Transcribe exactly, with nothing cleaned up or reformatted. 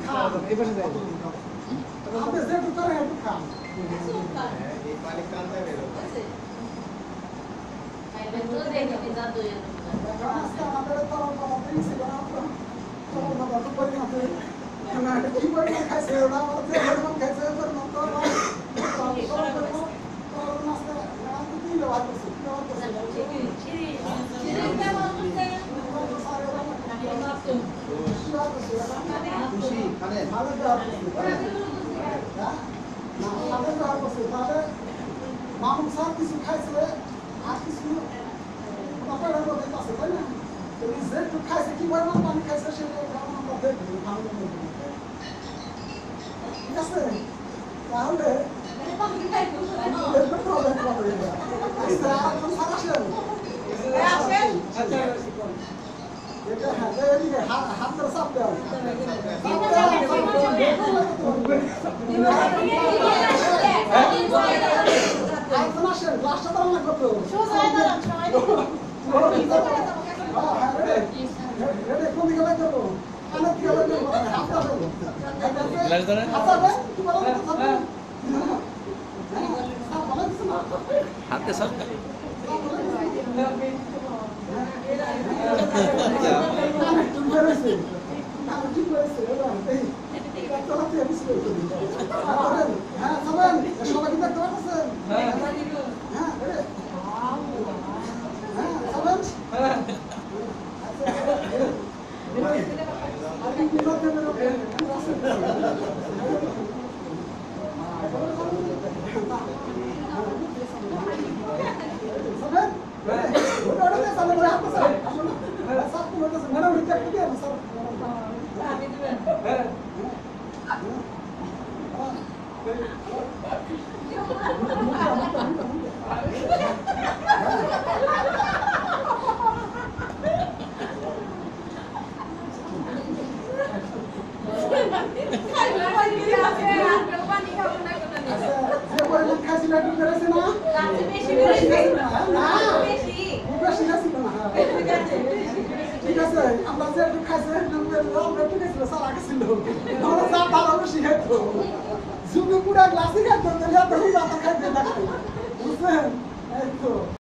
খান এবারে যাই আপনি যে একটু করেন একটু খান এই পানি কান্দা বের হচ্ছে আইবে তো দেখি বিদা দইয়া আজকে আমাদের তরল পদার্থ ছিল না তরল পদার্থ পরিমাণে না এটা কি পরিমাণ খাইছে ওরা আমাদের যে পরিমাণ খাইছে ওই পরিমাণ তো তরল নাস্তা না তো কি ব্যবহার করছে কি ব্যবহার করছে চিরি চিরি কেমন করতে খুশি খানে ভালো ব্যবহার করছে না ভালো ব্যবহার করছে তাহলে মামুন সাহেব কিছু খাইছে আর কিছু আপনার মধ্যে আছে তাই না তো যে একটু খাইছে কি পরিমাণ পানি খাইছে সেটা আমরা দেখবো ভালো ঠিক আছে তাহলে পানি খাই হাত ধরে চাপ দেওয়া গ্লাসটা তো রান্না করতো কমে গেলে করবো কানের দিকে গেলে করবো হাতটা দেবো হাতটা দেবে কি বলো হাতে সব হ্যাঁ সবাই সবাই কি দেখতে পাচ্ছেন হ্যাঁ হ্যাঁ সবাই ঠিক আছে আমরা যে একটু খাইছি আমরা ঠিক আছে স্যার আগে ছিল আমরা যা ভালো বেশি খাইতো যদি পুরা গ্লাসই খাইতো তাহলে এত খাইতে থাকতো বুঝলেন এই তো